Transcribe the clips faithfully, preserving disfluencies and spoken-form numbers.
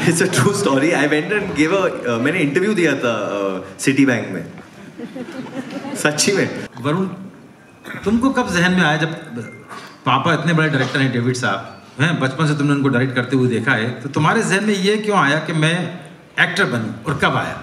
It's a true story. I went and gave a uh, मैंने interview दिया था city uh, bank में. सच्ची में. वरुण, तुमको कब जहन में आया, जब पापा इतने बड़े डायरेक्टर हैं डेविड साहब हैं, बचपन से तुमने उनको डायरेक्ट करते हुए देखा है, तो तुम्हारे जहन में ये क्यों आया कि मैं एक्टर बनूं, और कब आया?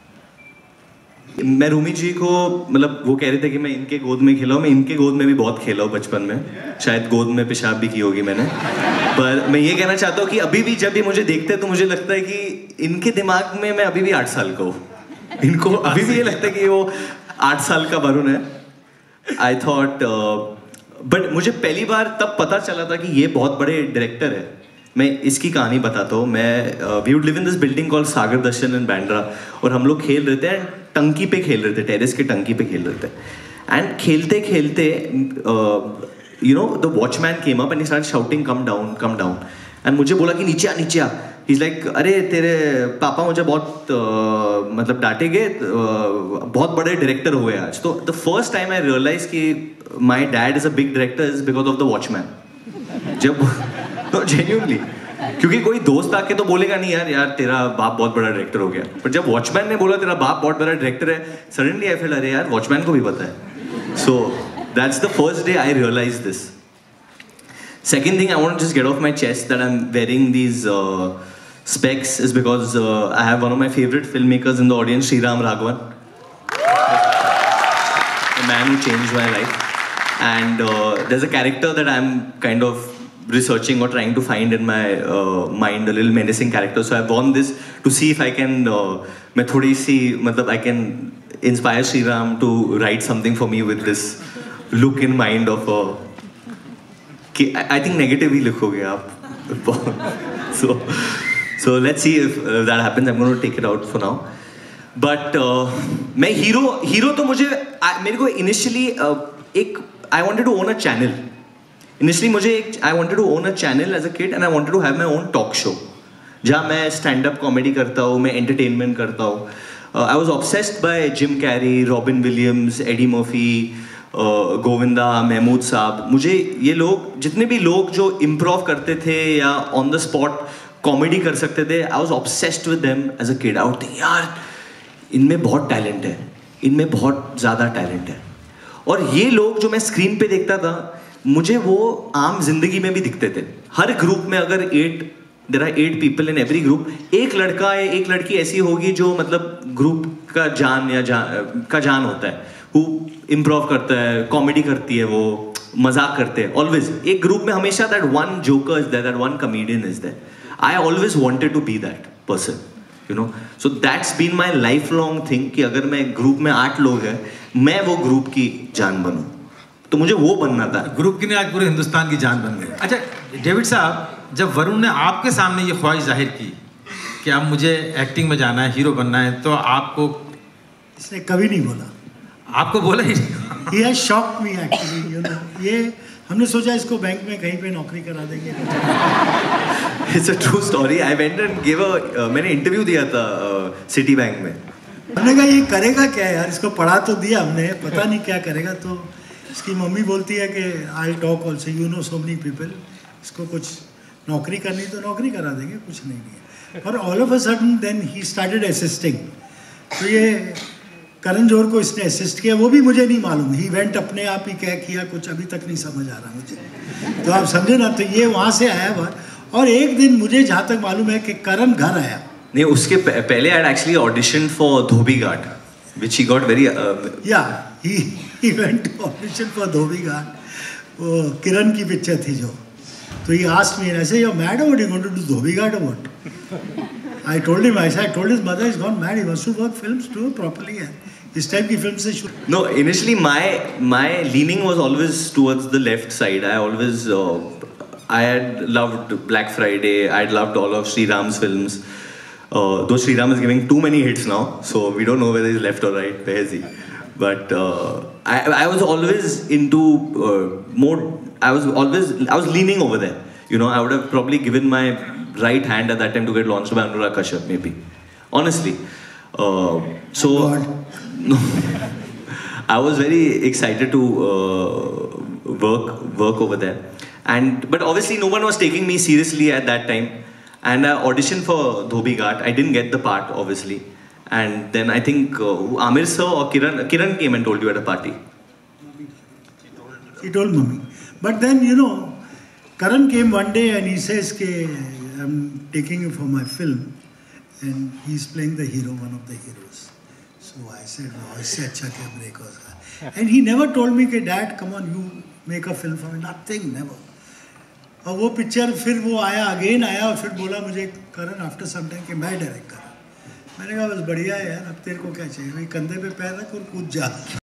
मैं रूमी जी को, मतलब वो कह रहे थे कि मैं इनके गोद में खेला हूँ. मैं इनके गोद में भी बहुत खेला हूँ बचपन में. शायद गोद में पेशाब भी की होगी मैंने. पर मैं ये कहना चाहता हूँ कि अभी भी जब भी मुझे देखते हैं तो मुझे लगता है कि इनके दिमाग में मैं अभी भी आठ साल का हूँ. इनको अभी भी ये लगता है कि वो आठ साल का वरुण है. आई थॉट, बट मुझे पहली बार तब पता चला था कि ये बहुत बड़े डायरेक्टर है. मैं इसकी कहानी बताता हूँ. मैं we would live in this building called Sagar Darshan in Bandra, और हम लोग खेल रहे थे, टंकी पे खेल रहे थे, टेरेस के टंकी पे खेल रहे थे. एंड खेलते खेलते you know the watchman came up and he started shouting come down come down. And मुझे बोला कि नीचे आ नीचे आ. ही इज लाइक, अरे तेरे पापा मुझे बहुत uh, मतलब डांटेंगे, uh, बहुत बड़े डायरेक्टर हुए आज. तो the first time I realise कि my dad is a big director is because of the watchman. जब तो जेन्युइनली, क्योंकि कोई दोस्त आके तो बोलेगा नहीं यार यार तेरा बाप बहुत बड़ा डायरेक्टर हो गया. पर जब वॉचमैन ने बोला तेरा बाप बहुत बड़ा डायरेक्टर है, सडनली आई फील, अरे यार वॉचमैन को भी पता है. So that's the first day I realise this. Second thing I want to just get off my chest that I'm wearing these uh, specs is because uh, I have one of my favorite filmmakers in the audience, Sriram Raghavan, the man who changed my life. And uh, there's a character that I'm kind of researching or trying to find in my uh, mind, a little menacing character. So I've worn this to see if I can, uh, मैं थोड़ी सी, मतलब I can inspire Sriram to write something for me with this look in mind of a. I think negative ही लिखोगे आप. So, so let's see if uh, that happens. I'm going to take it out for now. But uh, मैं hero hero तो मुझे I, मेरे को initially uh, एक I wanted to own a channel. Initially मुझे एक I wanted to own a channel as a kid and I wanted to have my own talk show. जहाँ मैं stand up comedy करता हूँ, मैं entertainment करता हूँ. Uh, I was obsessed by Jim Carrey, Robin Williams, Eddie Murphy, Uh, Govinda, Mahmood साहब. मुझे ये लोग, जितने भी लोग जो इम्प्रोव करते थे या ऑन द स्पॉट कॉमेडी कर सकते थे, I was obsessed with them as a kid. I would think यार इनमें बहुत टैलेंट है, इनमें बहुत ज़्यादा टैलेंट है. और ये लोग जो मैं स्क्रीन पे देखता था, मुझे वो आम जिंदगी में भी दिखते थे. हर ग्रुप में अगर at there are eight people in every group, एक लड़का या एक लड़की ऐसी होगी जो मतलब ग्रुप का जान या जान का जान होता है, वो इम्प्रोव करता है, कॉमेडी करती है, वो मजाक करते हैं. ऑलवेज एक ग्रुप में हमेशा that one joker is there, that one comedian is there. I always wanted to be that person, you know. So that's been my life long thing कि अगर मैं ग्रुप में आठ लोग हैं, मैं वो ग्रुप की जान बनूं. तो मुझे वो बनना था. ग्रुप की नहीं, आज पूरे हिंदुस्तान की जान बन गई. अच्छा डेविड साहब, जब वरुण ने आपके सामने ये ख्वाहिश जाहिर की कि अब मुझे एक्टिंग में जाना है, हीरो बनना है, तो आपको? इसने कभी नहीं बोला. आपको बोला ही नहीं? He has shocked me actually, you know. ये हमने सोचा इसको बैंक में कहीं पे नौकरी करा देंगे. It's a true story. I went and gave a uh, मैंने इंटरव्यू दिया था सिटी uh, बैंक में. हमने कहा ये करेगा क्या यार, इसको पढ़ा तो दिया हमने, पता नहीं क्या करेगा. तो इसकी मम्मी बोलती है कि I'll talk also, you know so many people. इसको कुछ नौकरी करनी तो नौकरी करा देंगे, कुछ नहीं है. और all of a sudden then he started assisting. तो ये करण जौहर को इसने असिस्ट किया, वो भी मुझे नहीं मालूम. ही वेंट अपने आप ही क्या किया, कुछ अभी तक नहीं समझ आ रहा मुझे. तो आप समझे ना. तो ये वहाँ से आया हुआ. और एक दिन मुझे जहाँ तक मालूम है कि करण घर आया. नहीं, उसके पहले I had actually audition for Dhobi Ghat, which he got very. Yeah he he went to audition for Dhobi Ghat. वो किरण की पिक्चर थी जो. तो ही आस्क्ड मी, ऐसे you are mad, what you going to do Dhobi Ghat और what? I told him, I said, I told his mother he's gone mad. He wants to work films too properly. This type of films they should. No, initially my my leaning was always towards the left side. I always uh, I had loved Black Friday. I had loved all of Sriram's films. Uh, though Sriram is giving too many hits now, so we don't know whether he's left or right. Where is he? But uh, I I was always into uh, more. I was always I was leaning over there. You know, I would have probably given my right hand at that time to get launched by Anurag Kashyap, maybe. Honestly. Uh, so, no, I was very excited to uh, work work over there. And, but obviously no one was taking me seriously at that time. and I auditioned for Dhobi Ghat. I didn't get the part, obviously. And then I think uh, Amir sir or Kiran, Kiran came and told you at a party. He told mommy. But then, you know, Karan came one day and he says, "Ke, I'm taking you for my film." And he's playing the hero, one of the heroes. So I said, "No, isse acha kya break hoga." And he never told me, "Ke Dad, come on, you make a film for me." Nothing, never. और वो picture फिर वो आया, again आया और फिर बोला मुझे करण आफ्टर सम टाइम कि मैं डायरेक्ट कर रहा हूँ। मैंने कहा बस बढ़िया है यार, अब तेरे को क्या चाहिए, भाई कंधे पे पैर रख और कूद जा।